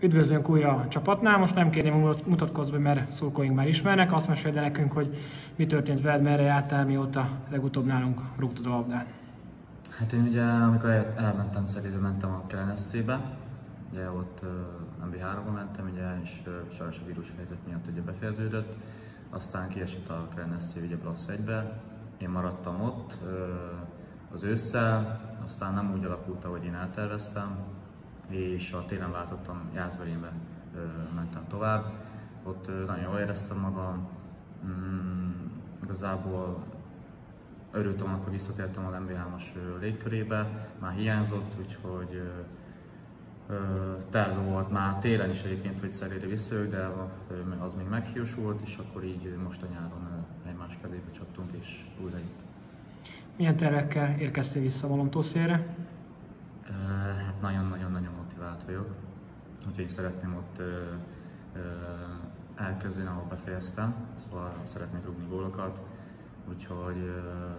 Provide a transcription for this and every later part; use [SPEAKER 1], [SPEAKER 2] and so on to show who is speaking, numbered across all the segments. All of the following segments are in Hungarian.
[SPEAKER 1] Üdvözlünk újra a csapatnál, most nem kérném, mutatkozz be, mert szurkolóink már ismernek, azt meséld el nekünk, hogy mi történt veled, merre jártál, mióta legutóbb nálunk rúgtad a labdát.
[SPEAKER 2] Hát én ugye, amikor elmentem Szegedre, mentem a Kelen SC-be, ugye ott MB3-ba mentem, ugye, és sajnos a vírus helyzet miatt ugye befejeződött, aztán kiesett a Kelen SC ugye Brassz 1-be, én maradtam ott az ősszel, aztán nem úgy alakult, ahogy én elterveztem, és a télen váltottam, Jászberénybe mentem tovább, ott nagyon jól éreztem magam, igazából örültem, amikor visszatértem a MB3-as légkörébe, már hiányzott, úgyhogy terve volt már télen is egyébként, hogy Szegedre visszajövök, de az még meghiúsult, és akkor így most a nyáron egymás kezébe csaptunk, és újra itt.
[SPEAKER 1] Milyen tervekkel érkeztél vissza Valomtószélre?
[SPEAKER 2] Hát nagyon-nagyon motivált vagyok, úgyhogy szeretném ott elkezdeni, ahol befejeztem, szóval szeretnék rúgni gólokat, úgyhogy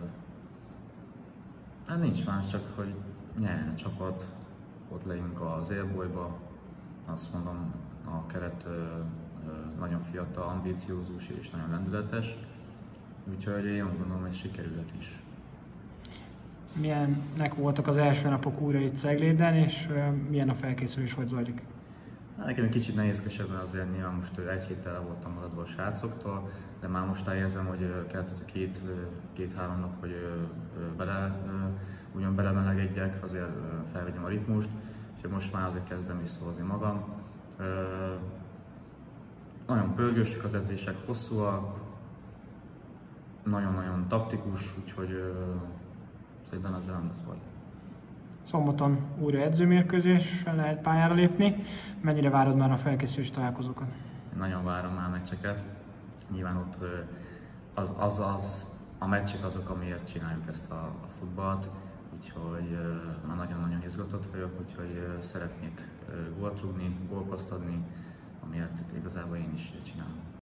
[SPEAKER 2] hát nincs más, csak hogy nyerjen a csapat, ott legyünk az élbolyba, azt mondom, a keret nagyon fiatal, ambíciózus és nagyon lendületes, úgyhogy én úgy gondolom, hogy sikerülhet is.
[SPEAKER 1] Milyennek voltak az első napok újra itt Cegléden, és milyen a felkészülés, hogy zajlik?
[SPEAKER 2] Nekem egy kicsit nehézkesebben azért nyilván most egy héttel voltam maradva a srácoktól, de már most érzem, hogy kellett ez a két-három nap, hogy ugyan belemelegedjek, azért felvegyem a ritmust, úgyhogy most már azért kezdem visszahozni magam. Nagyon pörgősek az edzések, hosszúak, nagyon-nagyon taktikus, úgyhogy szerintem ezzel nem lesz baj.
[SPEAKER 1] Szombaton újra edzőmérkőzésen lehet pályára lépni. Mennyire várod már a felkészülési találkozókat?
[SPEAKER 2] Én nagyon várom már a meccseket. Nyilván ott a meccsek azok, amiért csináljuk ezt a futballt. Úgyhogy már nagyon-nagyon izgatott vagyok, úgyhogy szeretnék gólt rúgni, gólpaszt adni, amiért igazából én is csinálom.